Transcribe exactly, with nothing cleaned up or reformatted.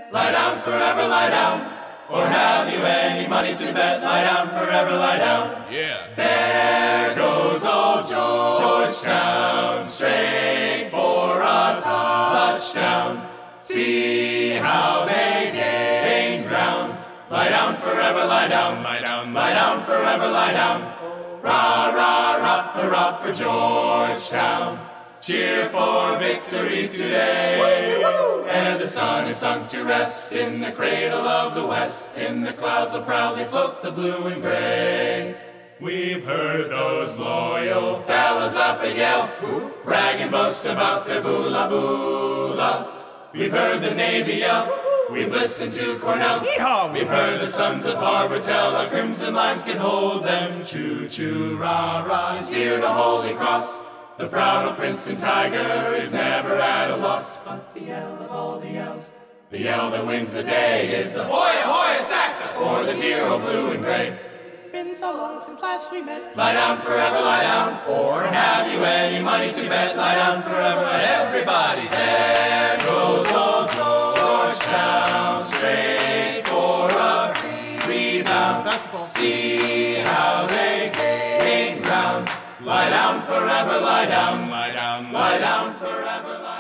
Lie down forever, lie down. Or have you any money to bet? Lie down forever, lie down. Yeah. There goes old Georgetown, straight for a touchdown. See how they gain ground. Lie down forever, lie down. Lie down, Lie down forever, lie down. Rah, rah, rah, hurrah for Georgetown. Cheer for victory today. Ere the sun is sunk to rest in the cradle of the west, in the clouds will proudly float the blue and gray. We've heard those loyal fellows up at Yale brag and boast about their boola boola. We've heard the Navy yell, we've listened to Cornell. Yeehaw! We've heard the sons of Harvard tell our crimson lines can hold them. Choo choo rah rah is here the Holy Cross. The proud old Princeton Tiger is never at a loss. But the yell of all the yells, the yell that wins the day, is the Hoya Hoya Saxa, or the dear old blue and gray. It's been so long since last we met. Lie down forever, lie down. Or have you any money to bet? Lie down forever, lie down. Everybody. There goes old Georgetown, straight for a rebound. Basketball. See how they gain ground. Lie down forever, lie down. Lie down, Lie down forever, lie down.